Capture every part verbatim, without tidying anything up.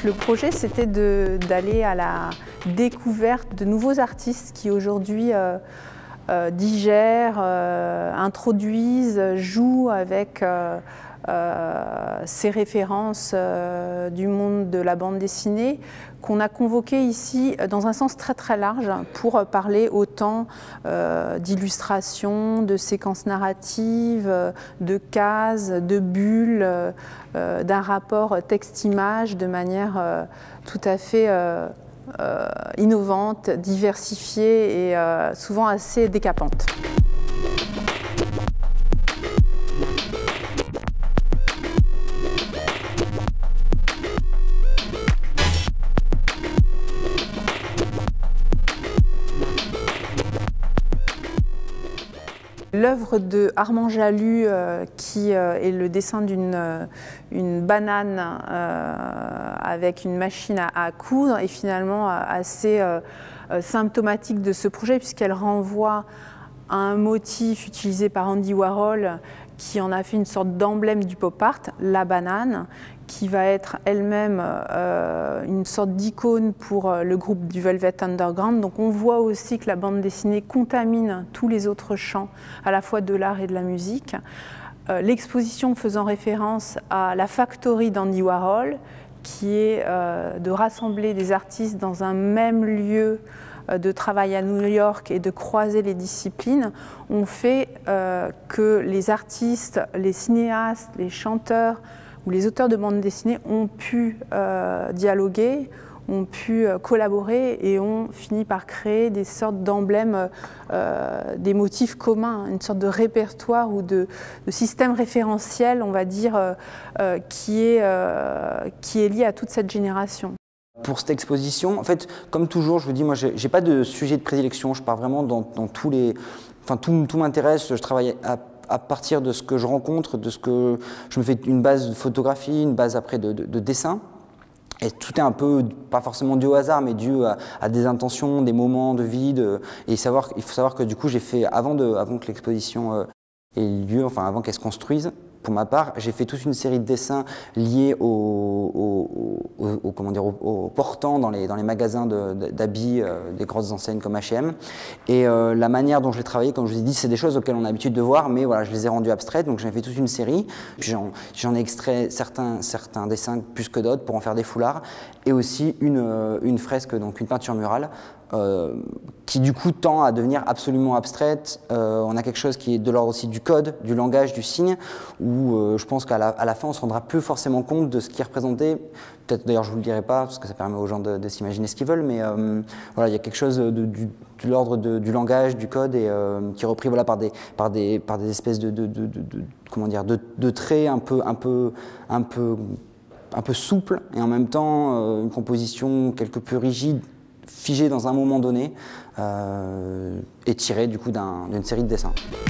Donc le projet, c'était d'aller à la découverte de nouveaux artistes qui aujourd'hui euh, euh, digèrent, euh, introduisent, jouent avec euh, euh, ces références euh, du monde de la bande dessinée, qu'on a convoqué ici dans un sens très très large pour parler autant euh, d'illustrations, de séquences narratives, de cases, de bulles, euh, d'un rapport texte-image de manière euh, tout à fait euh, euh, innovante, diversifiée et euh, souvent assez décapante. L'œuvre de Armand Jalut, euh, qui euh, est le dessin d'une euh, une banane euh, avec une machine à, à coudre, est finalement assez euh, symptomatique de ce projet, puisqu'elle renvoie à un motif utilisé par Andy Warhol, qui en a fait une sorte d'emblème du pop art, la banane, qui va être elle-même euh, une sorte d'icône pour le groupe du Velvet Underground. Donc on voit aussi que la bande dessinée contamine tous les autres champs, à la fois de l'art et de la musique. Euh, L'exposition faisant référence à la factory d'Andy Warhol, qui est euh, de rassembler des artistes dans un même lieu de travail à New York et de croiser les disciplines, ont fait euh, que les artistes, les cinéastes, les chanteurs ou les auteurs de bande dessinée ont pu euh, dialoguer, ont pu euh, collaborer et ont fini par créer des sortes d'emblèmes, euh, des motifs communs, une sorte de répertoire ou de, de système référentiel, on va dire, euh, euh, qui est, euh, qui est lié à toute cette génération. Pour cette exposition, en fait, comme toujours, je vous dis, moi, j'ai pas de sujet de prédilection. Je pars vraiment dans, dans tous les, enfin, tout, tout m'intéresse. Je travaille à, à partir de ce que je rencontre, de ce que je me fais une base de photographie, une base après de, de, de dessin. Et tout est un peu, pas forcément dû au hasard, mais dû à, à des intentions, des moments de vie. De, et savoir, il faut savoir que du coup, j'ai fait avant de, avant que l'exposition euh, ait lieu, enfin avant qu'elle se construise. Pour ma part, j'ai fait toute une série de dessins liés au, au, au, au, comment dire, au, au portant dans les, dans les magasins d'habits de, euh, des grosses enseignes comme H et M. Et euh, la manière dont je l'ai travaillé, comme je vous ai dit, c'est des choses auxquelles on a l'habitude de voir, mais voilà, je les ai rendues abstraites, donc j'en ai fait toute une série. J'en ai extrait certains, certains dessins plus que d'autres pour en faire des foulards, et aussi une, une fresque, donc une peinture murale, Euh, qui du coup tend à devenir absolument abstraite. Euh, on a quelque chose qui est de l'ordre aussi du code, du langage, du signe, où euh, je pense qu'à la, à la fin on ne se rendra plus forcément compte de ce qui est représenté. Peut-être d'ailleurs je ne vous le dirai pas, parce que ça permet aux gens de, de s'imaginer ce qu'ils veulent, mais euh, voilà, il y a quelque chose de, du, de l'ordre du langage, du code, et euh, qui est repris voilà, par, des, par, des, par des espèces de, de, de, de, de, comment dire, de, de traits un peu, un peu, un peu, un peu souples, et en même temps euh, une composition quelque peu rigide, figé dans un moment donné, euh, et tiré du coup d'une série de dessins.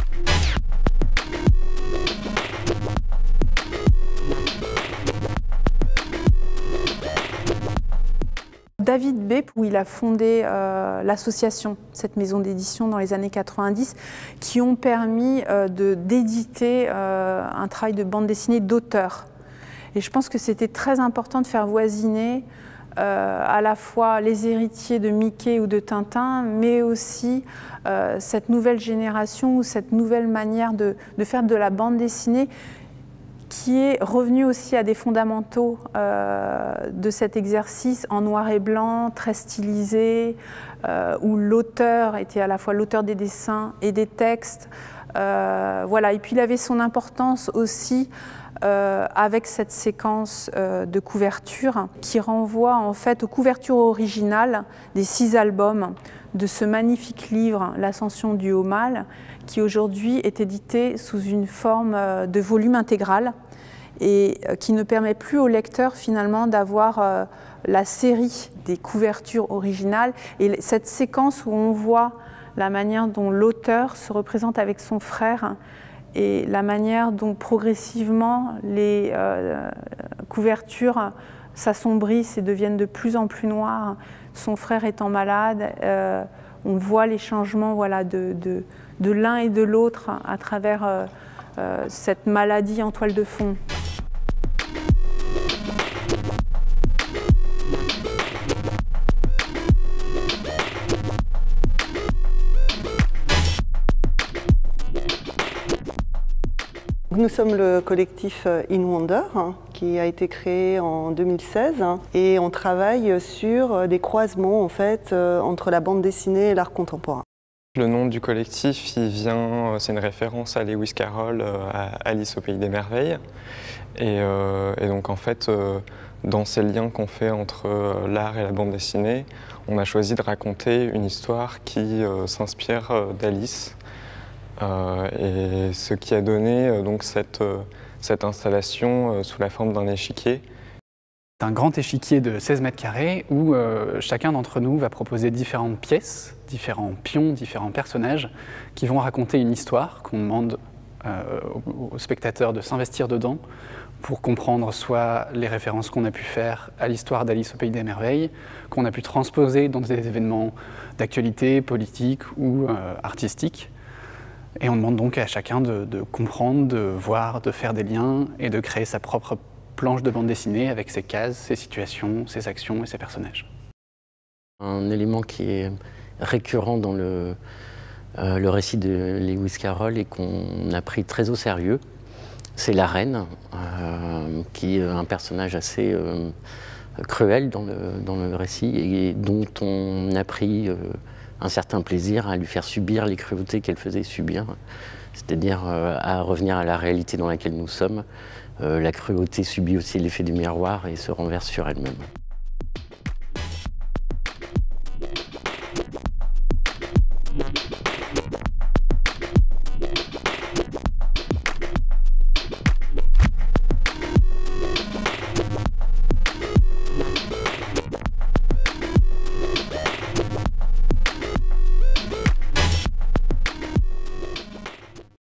David B, où il a fondé euh, l'association, cette maison d'édition dans les années quatre-vingt-dix, qui ont permis euh, d'éditer euh, un travail de bande dessinée d'auteur. Et je pense que c'était très important de faire voisiner Euh, à la fois les héritiers de Mickey ou de Tintin, mais aussi euh, cette nouvelle génération ou cette nouvelle manière de, de faire de la bande dessinée qui est revenue aussi à des fondamentaux euh, de cet exercice en noir et blanc, très stylisé, euh, où l'auteur était à la fois l'auteur des dessins et des textes. Euh, voilà. Et puis il avait son importance aussi Euh, avec cette séquence euh, de couverture qui renvoie en fait aux couvertures originales des six albums de ce magnifique livre, L'Ascension du Haut Mal, qui aujourd'hui est édité sous une forme euh, de volume intégral et euh, qui ne permet plus au lecteur finalement d'avoir euh, la série des couvertures originales. Et cette séquence où on voit la manière dont l'auteur se représente avec son frère et la manière dont progressivement les euh, couvertures s'assombrissent et deviennent de plus en plus noires, son frère étant malade, euh, on voit les changements voilà, de, de, de l'un et de l'autre à travers euh, euh, cette maladie en toile de fond. Nous sommes le collectif In Wonder, hein, qui a été créé en deux mille seize, hein, et on travaille sur des croisements en fait, euh, entre la bande dessinée et l'art contemporain. Le nom du collectif, il vient, c'est une référence à Lewis Carroll, à Alice au Pays des Merveilles. Et, euh, et donc en fait, euh, dans ces liens qu'on fait entre euh, l'art et la bande dessinée, on a choisi de raconter une histoire qui euh, s'inspire euh, d'Alice. Euh, et ce qui a donné euh, donc cette, euh, cette installation euh, sous la forme d'un échiquier. C'est un grand échiquier de seize mètres carrés où euh, chacun d'entre nous va proposer différentes pièces, différents pions, différents personnages qui vont raconter une histoire qu'on demande euh, aux, aux spectateurs de s'investir dedans pour comprendre soit les références qu'on a pu faire à l'histoire d'Alice au Pays des Merveilles, qu'on a pu transposer dans des événements d'actualité, politique ou euh, artistique. Et on demande donc à chacun de, de comprendre, de voir, de faire des liens et de créer sa propre planche de bande dessinée avec ses cases, ses situations, ses actions et ses personnages. Un élément qui est récurrent dans le, euh, le récit de Lewis Carroll et qu'on a pris très au sérieux, c'est la reine, euh, qui est un personnage assez euh, cruel dans le, dans le récit et dont on a pris euh, un certain plaisir à lui faire subir les cruautés qu'elle faisait subir, c'est-à-dire euh, à revenir à la réalité dans laquelle nous sommes. Euh, la cruauté subit aussi l'effet du miroir et se renverse sur elle-même.